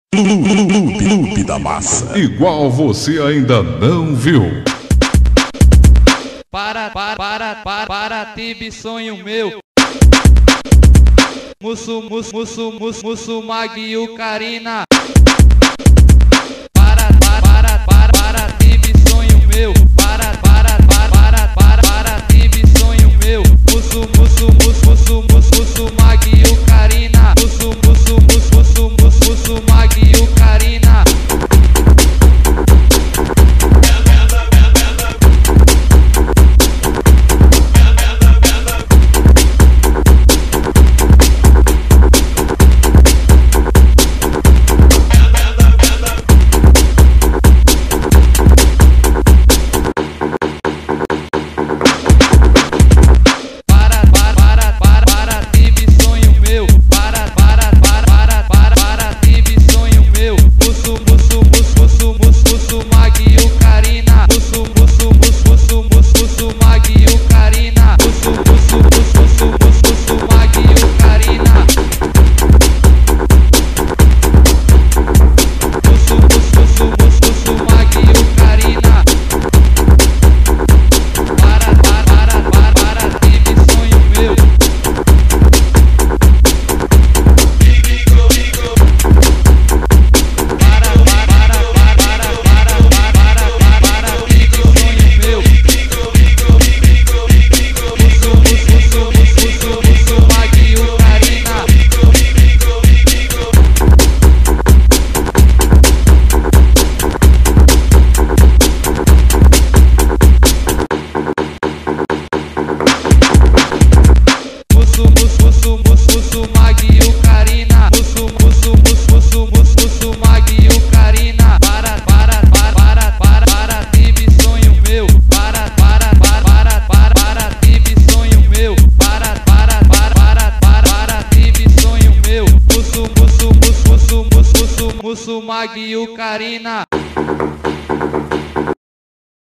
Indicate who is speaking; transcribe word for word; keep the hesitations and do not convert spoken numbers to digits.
Speaker 1: Clube da Massa.
Speaker 2: Igual você ainda não viu.
Speaker 3: Para, para, para, para, para, tive sonho meu. Musso, musso, musso, musso, musso, Maguio, Karina. Para, para, para, para, para, tive sonho meu. Para, para, para, para, para, para, tive sonho meu. Musso, musso, musso, musso, musso, musso, Maguio, Karina. Musso, musso, musso, musso, musso, musso, Maguio, Karina. Musso, Maguio, Karina.